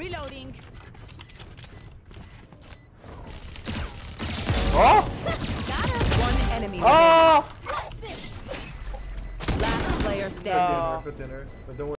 Reloading. Oh! Got her. One enemy. Oh! Last player standing. For dinner, but don't worry.